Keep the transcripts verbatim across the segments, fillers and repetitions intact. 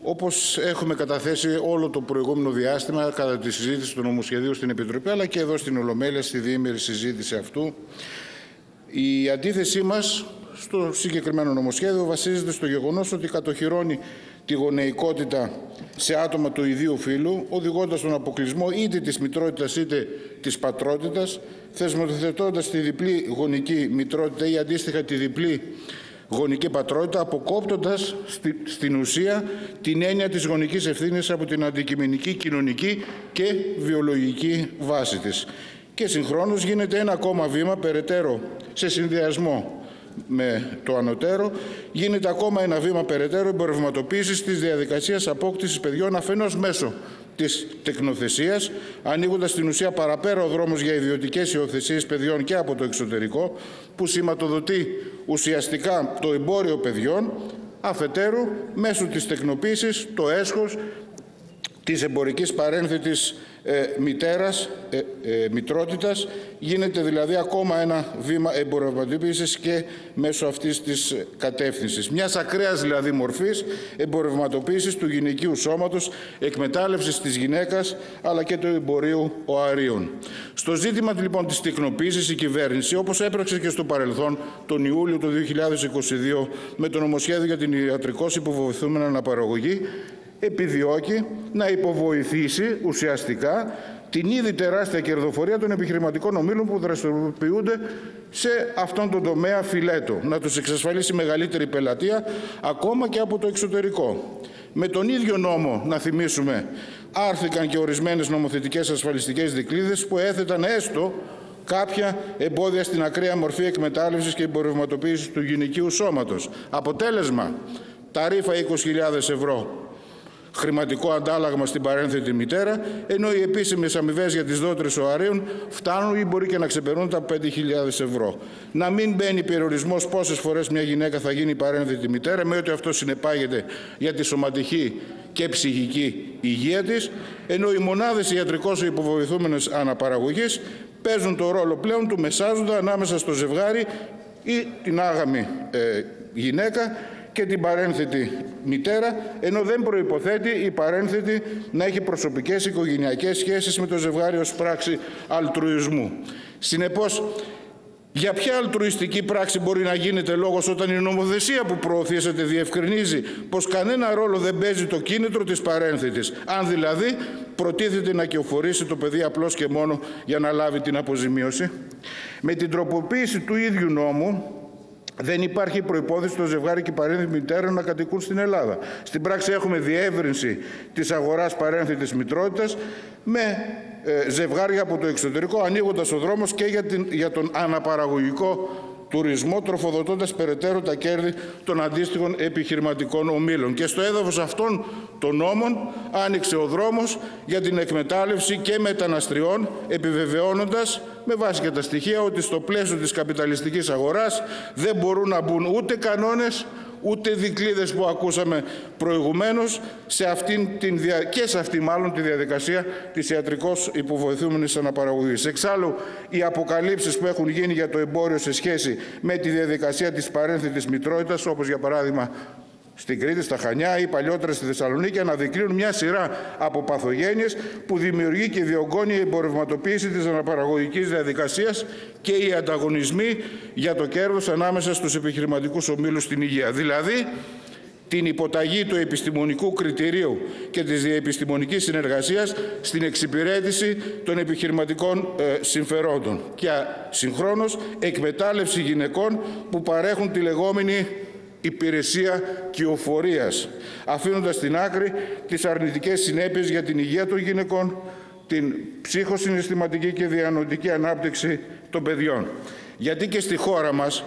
όπως έχουμε καταθέσει όλο το προηγούμενο διάστημα κατά τη συζήτηση του νομοσχεδίου στην Επιτροπή, αλλά και εδώ στην Ολομέλεια, στη διήμερη συζήτηση αυτού. Η αντίθεσή μας στο συγκεκριμένο νομοσχέδιο βασίζεται στο γεγονός ότι κατοχυρώνει τη γονεϊκότητα σε άτομα του ιδίου φύλου, οδηγώντας τον αποκλεισμό είτε της μητρότητας είτε της πατρότητας, θεσμοθετώντας τη διπλή γονική μητρότητα ή αντίστοιχα τη διπλή γονική πατρότητα, αποκόπτοντας στη, στην ουσία την έννοια της γονικής ευθύνης από την αντικειμενική, κοινωνική και βιολογική βάση της. Και συγχρόνως γίνεται ένα ακόμα βήμα περαιτέρω σε συνδυασμό με το ανωτέρω, γίνεται ακόμα ένα βήμα περαιτέρω εμπορευματοποίησης της διαδικασίας απόκτησης παιδιών αφενός μέσω της τεκνοθεσίας, ανοίγοντας στην ουσία παραπέρα ο δρόμος για ιδιωτικές υιοθεσίες παιδιών και από το εξωτερικό, που σηματοδοτεί ουσιαστικά το εμπόριο παιδιών, αφετέρου μέσω της τεκνοποίησης το έσχος της εμπορικής παρένθετης ε, μητέρας, ε, ε, μητρότητας, γίνεται δηλαδή ακόμα ένα βήμα εμπορευματοποίησης και μέσω αυτής της κατεύθυνσης. Μιας ακραίας δηλαδή μορφής εμπορευματοποίησης του γυναικείου σώματος, εκμετάλλευσης της γυναίκας αλλά και του εμπορίου οαρίων. Στο ζήτημα λοιπόν της τεκνοποίησης η κυβέρνηση, όπως έπραξε και στο παρελθόν τον Ιούλιο του δύο χιλιάδες είκοσι δύο με το νομοσχέδιο για την ιατρικώς υποβοηθούμενη αναπαραγωγή, επιδιώκει να υποβοηθήσει ουσιαστικά την ήδη τεράστια κερδοφορία των επιχειρηματικών ομίλων που δραστηριοποιούνται σε αυτόν τον τομέα φιλέτο, να τους εξασφαλίσει μεγαλύτερη πελατεία ακόμα και από το εξωτερικό. Με τον ίδιο νόμο, να θυμίσουμε, άρθηκαν και ορισμένες νομοθετικές ασφαλιστικές δικλείδες που έθεταν έστω κάποια εμπόδια στην ακραία μορφή εκμετάλλευσης και εμπορευματοποίησης του γυναικείου σώματος. Αποτέλεσμα, ταρίφα είκοσι χιλιάδες ευρώ. Χρηματικό αντάλλαγμα στην παρένθετη μητέρα, ενώ οι επίσημες αμοιβές για τις δότρες οαρίων φτάνουν ή μπορεί και να ξεπερνούν τα πέντε χιλιάδες ευρώ. Να μην μπαίνει περιορισμός πόσες φορές μια γυναίκα θα γίνει παρένθετη μητέρα, με ό,τι αυτό συνεπάγεται για τη σωματική και ψυχική υγεία της, ενώ οι μονάδες ιατρικώς υποβοηθούμενες αναπαραγωγής παίζουν το ρόλο πλέον του μεσάζοντα ανάμεσα στο ζευγάρι ή την άγαμη ε, γυναίκα και την παρένθετη μητέρα, ενώ δεν προϋποθέτει η παρένθετη να έχει προσωπικές οικογενειακές σχέσεις με το ζευγάρι ως πράξη αλτρουισμού. Συνεπώς, για ποια αλτρουιστική πράξη μπορεί να γίνεται λόγος όταν η νομοθεσία που προωθήσατε διευκρινίζει πως κανένα ρόλο δεν παίζει το κίνητρο της παρένθετης, αν δηλαδή προτίθεται να κυοφορήσει το παιδί απλώς και μόνο για να λάβει την αποζημίωση? Με την τροποποίηση του ίδιου νόμου, δεν υπάρχει προϋπόθεση το ζευγάρι και η παρένθετη μητέρα να κατοικούν στην Ελλάδα. Στην πράξη έχουμε διεύρυνση της αγοράς παρένθετης μητρότητας με ε, ζευγάρια από το εξωτερικό, ανοίγοντας ο δρόμος και για, την, για τον αναπαραγωγικό τουρισμό, τροφοδοτώντας περαιτέρω τα κέρδη των αντίστοιχων επιχειρηματικών ομίλων. Και στο έδαφος αυτών των νόμων άνοιξε ο δρόμος για την εκμετάλλευση και μεταναστριών, επιβεβαιώνοντας με βάση και τα στοιχεία ότι στο πλαίσιο της καπιταλιστικής αγοράς δεν μπορούν να μπουν ούτε κανόνες, ούτε δικλείδες που ακούσαμε προηγουμένως σε αυτήν την δια... και σε αυτή μάλλον τη διαδικασία της ιατρικώς υποβοηθούμενης αναπαραγωγής. Εξάλλου, οι αποκαλύψεις που έχουν γίνει για το εμπόριο σε σχέση με τη διαδικασία της παρένθετης μητρότητας, όπως για παράδειγμα στην Κρήτη, στα Χανιά ή παλιότερα στη Θεσσαλονίκη, αναδεικνύουν μια σειρά από παθογένειες που δημιουργεί και διωγγώνει η εμπορευματοποίηση της αναπαραγωγικής διαδικασίας και οι ανταγωνισμοί για το κέρδος ανάμεσα στους επιχειρηματικούς ομίλους στην υγεία. Δηλαδή, την υποταγή του επιστημονικού κριτηρίου και της διαεπιστημονικής συνεργασίας στην εξυπηρέτηση των επιχειρηματικών ε, συμφερόντων και συγχρόνως εκμετάλλευση γυναικών που παρέχουν τη λεγόμενη υπηρεσία κυοφορίας, αφήνοντας στην άκρη τις αρνητικές συνέπειες για την υγεία των γυναικών, την ψυχοσυναισθηματική και διανοητική ανάπτυξη των παιδιών. Γιατί και στη χώρα μας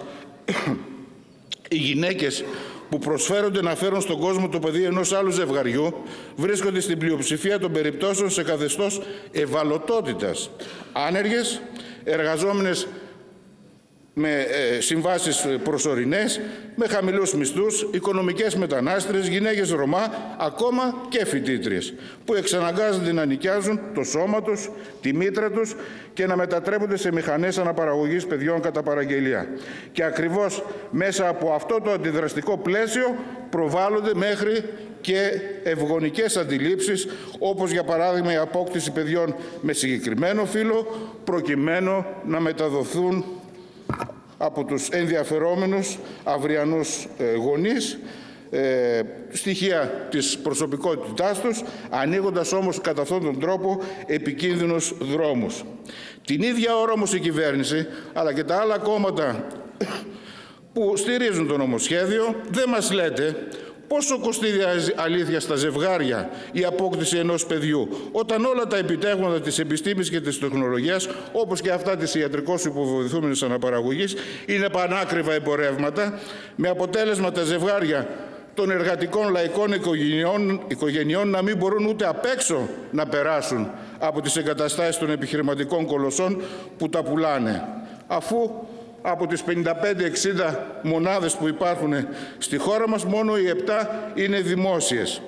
οι γυναίκες που προσφέρονται να φέρουν στον κόσμο το παιδί ενός άλλου ζευγαριού βρίσκονται στην πλειοψηφία των περιπτώσεων σε καθεστώς ευαλωτότητας. Άνεργες, εργαζόμενες με συμβάσεις προσωρινές, με χαμηλούς μισθούς, οικονομικές μετανάστες, γυναίκες Ρωμά, ακόμα και φοιτήτριες, που εξαναγκάζονται να νοικιάζουν το σώμα τους, τη μήτρα τους και να μετατρέπονται σε μηχανές αναπαραγωγής παιδιών κατά παραγγελία. Και ακριβώς μέσα από αυτό το αντιδραστικό πλαίσιο προβάλλονται μέχρι και ευγονικές αντιλήψεις, όπως για παράδειγμα η απόκτηση παιδιών με συγκεκριμένο φύλο, προκειμένου να μεταδοθούν από τους ενδιαφερόμενους αυριανούς γονείς ε, στοιχεία της προσωπικότητάς τους, ανοίγοντας όμως κατά αυτόν τον τρόπο επικίνδυνους δρόμους. Την ίδια ώρα όμως η κυβέρνηση, αλλά και τα άλλα κόμματα που στηρίζουν το νομοσχέδιο, δεν μας λέτε πόσο κοστίζει αλήθεια στα ζευγάρια η απόκτηση ενός παιδιού, όταν όλα τα επιτεύγματα της επιστήμης και της τεχνολογίας, όπως και αυτά της ιατρικώς υποβοηθούμενης αναπαραγωγής, είναι πανάκριβα εμπορεύματα, με αποτέλεσμα τα ζευγάρια των εργατικών λαϊκών οικογενειών, οικογενειών να μην μπορούν ούτε απ' έξω να περάσουν από τις εγκαταστάσεις των επιχειρηματικών κολοσσών που τα πουλάνε, αφού από τις πενήντα πέντε εξήντα μονάδες που υπάρχουν στη χώρα μας, μόνο οι επτά είναι δημόσιες.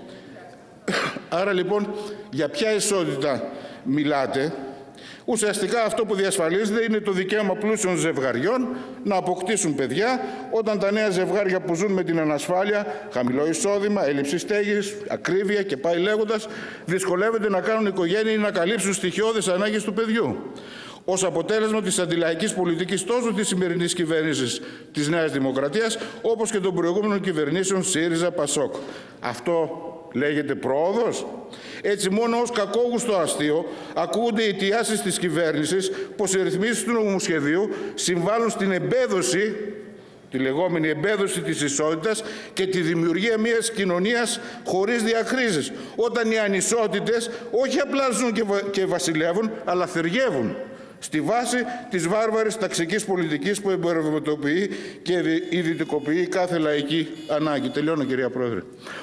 Άρα λοιπόν, για ποια ισότητα μιλάτε? Ουσιαστικά αυτό που διασφαλίζεται είναι το δικαίωμα πλούσιων ζευγαριών να αποκτήσουν παιδιά, όταν τα νέα ζευγάρια που ζουν με την ανασφάλεια, χαμηλό εισόδημα, έλλειψη στέγης, ακρίβεια και πάει λέγοντας, δυσκολεύονται να κάνουν οικογένεια ή να καλύψουν στοιχειώδεις ανάγκες του παιδιού. Ως αποτέλεσμα της αντιλαϊκής πολιτικής τόσο της σημερινής κυβέρνησης της Νέας Δημοκρατίας, όπως και των προηγούμενων κυβερνήσεων ΣΥΡΙΖΑ, ΠΑΣΟΚ. Αυτό λέγεται πρόοδος? Έτσι, μόνο ως κακόγουστο αστείο ακούγονται οι αιτιάσεις της κυβέρνησης πως οι ρυθμίσεις του νομοσχεδίου συμβάλλουν στην εμπέδωση, τη λεγόμενη εμπέδωση της ισότητας και τη δημιουργία μιας κοινωνίας χωρίς διακρίσεις, όταν οι ανισότητες όχι απλά ζουν και βασιλεύουν, αλλά θηριεύουν στη βάση της βάρβαρης ταξικής πολιτικής που εμπορευματοποιεί και ιδιωτικοποιεί κάθε λαϊκή ανάγκη. Τελειώνω, κυρία Πρόεδρε.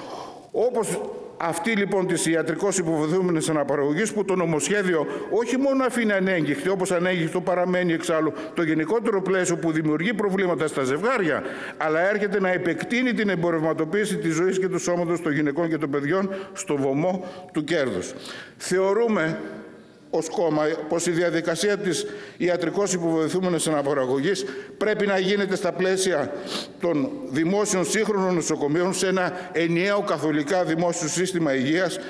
Όπως αυτή λοιπόν της ιατρικώς υποβοηθούμενης αναπαραγωγής, που το νομοσχέδιο όχι μόνο αφήνει ανέγκυχτη, όπως ανέγκυχτο παραμένει εξάλλου το γενικότερο πλαίσιο που δημιουργεί προβλήματα στα ζευγάρια, αλλά έρχεται να επεκτείνει την εμπορευματοποίηση της ζωής και του σώματος των γυναικών και των παιδιών στο βωμό του κέρδους. Θεωρούμε ως κόμμα πως η διαδικασία της ιατρικώς υποβοηθούμενης αναπαραγωγής πρέπει να γίνεται στα πλαίσια των δημόσιων σύγχρονων νοσοκομείων, σε ένα ενιαίο καθολικά δημόσιο σύστημα υγείας,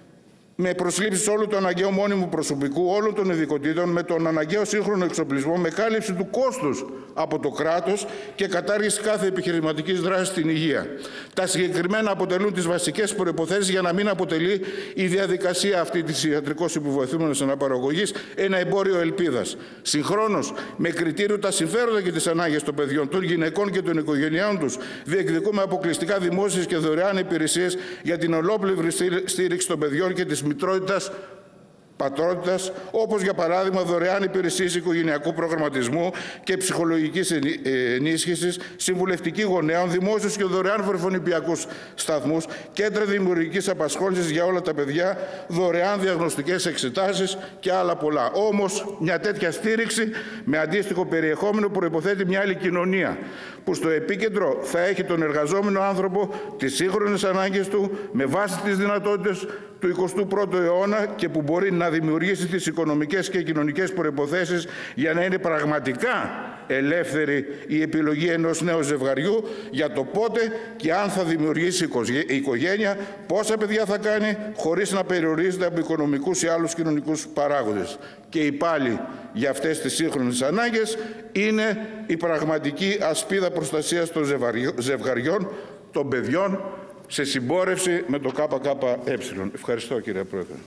με προσλήψεις όλου του αναγκαίου μόνιμου προσωπικού, όλων των ειδικοτήτων, με τον αναγκαίο σύγχρονο εξοπλισμό, με κάλυψη του κόστους από το κράτος και κατάργηση κάθε επιχειρηματικής δράσης στην υγεία. Τα συγκεκριμένα αποτελούν τις βασικές προϋποθέσεις για να μην αποτελεί η διαδικασία αυτή της ιατρικώς υποβοηθούμενης αναπαραγωγής ένα εμπόριο ελπίδας. Συγχρόνως, με κριτήριο τα συμφέροντα και τις ανάγκες των παιδιών, των γυναικών και των οικογενειών τους, διεκδικούμε αποκλειστικά δημόσιες και δωρεάν υπηρεσίες για την ολόπλευρη στήριξη των παιδιών και της μητρότητας, πατρότητας, όπως για παράδειγμα δωρεάν υπηρεσίες οικογενειακού προγραμματισμού και ψυχολογικής ενίσχυσης, συμβουλευτική γονέων, δημόσιους και δωρεάν βρεφονιπιακούς σταθμούς, κέντρα δημιουργικής απασχόλησης για όλα τα παιδιά, δωρεάν διαγνωστικές εξετάσεις και άλλα πολλά. Όμως, μια τέτοια στήριξη με αντίστοιχο περιεχόμενο προϋποθέτει μια άλλη κοινωνία, που στο επίκεντρο θα έχει τον εργαζόμενο άνθρωπο, τις σύγχρονες ανάγκες του, με βάση τις δυνατότητες του εικοστού πρώτου αιώνα, και που μπορεί να δημιουργήσει τις οικονομικές και κοινωνικές προϋποθέσεις για να είναι πραγματικά ελεύθερη η επιλογή ενός νέου ζευγαριού για το πότε και αν θα δημιουργήσει η οικογένεια, πόσα παιδιά θα κάνει, χωρίς να περιορίζεται από οικονομικούς ή άλλους κοινωνικούς παράγοντες. Και η πάλι για αυτές τις σύγχρονες ανάγκες είναι η πραγματική ασπίδα προστασίας των ζευγαριών, των παιδιών, σε συμπόρευση με το ΚΚΕ. Ευχαριστώ, κύριε Πρόεδρε.